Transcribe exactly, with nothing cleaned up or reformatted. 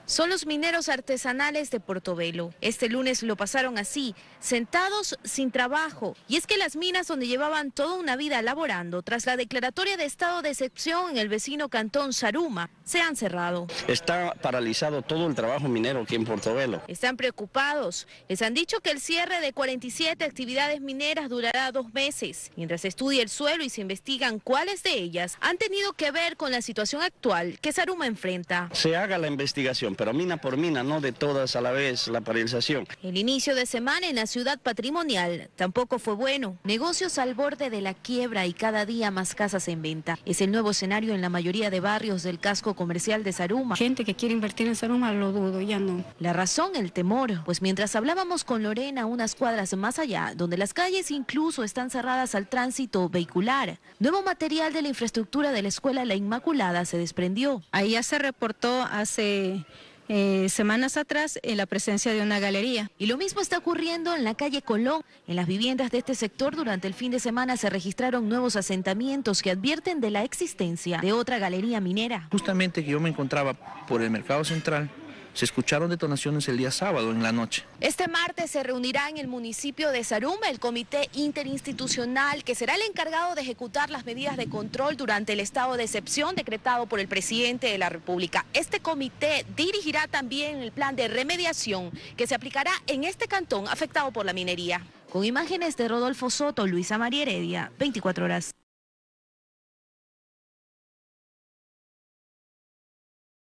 Son los mineros artesanales de Portobelo. Este lunes lo pasaron así, sentados sin trabajo. Y es que las minas donde llevaban toda una vida laborando, tras la declaratoria de estado de excepción en el vecino cantón Zaruma, se han cerrado. Está paralizado todo el trabajo minero aquí en Portobelo. Están preocupados. Les han dicho que el cierre de cuarenta y siete actividades mineras durará dos meses, mientras se estudia el suelo y se investigan cuáles de ellas han tenido que ver con la situación actual que Zaruma enfrenta. Se haga la investigación, pero mina por mina, no de todas a la vez la paralización. El inicio de semana en la ciudad patrimonial tampoco fue bueno. Negocios al borde de la quiebra y cada día más casas en venta. Es el nuevo escenario en la mayoría de barrios del casco comercial de Zaruma. Gente que quiere invertir en Zaruma, lo dudo, ya no. La razón, el temor. Pues mientras hablábamos con Lorena unas cuadras más allá, donde las calles incluso están cerradas al tránsito vehicular, nuevo material de la infraestructura de la escuela La Inmaculada se desprendió. Ahí ya se reportó hace Eh, semanas atrás en la presencia de una galería. Y lo mismo está ocurriendo en la calle Colón. En las viviendas de este sector durante el fin de semana se registraron nuevos asentamientos que advierten de la existencia de otra galería minera. Justamente que yo me encontraba por el mercado central, se escucharon detonaciones el día sábado en la noche. Este martes se reunirá en el municipio de Zaruma el comité interinstitucional que será el encargado de ejecutar las medidas de control durante el estado de excepción decretado por el presidente de la República. Este comité dirigirá también el plan de remediación que se aplicará en este cantón afectado por la minería. Con imágenes de Rodolfo Soto, Luisa María Heredia, veinticuatro horas.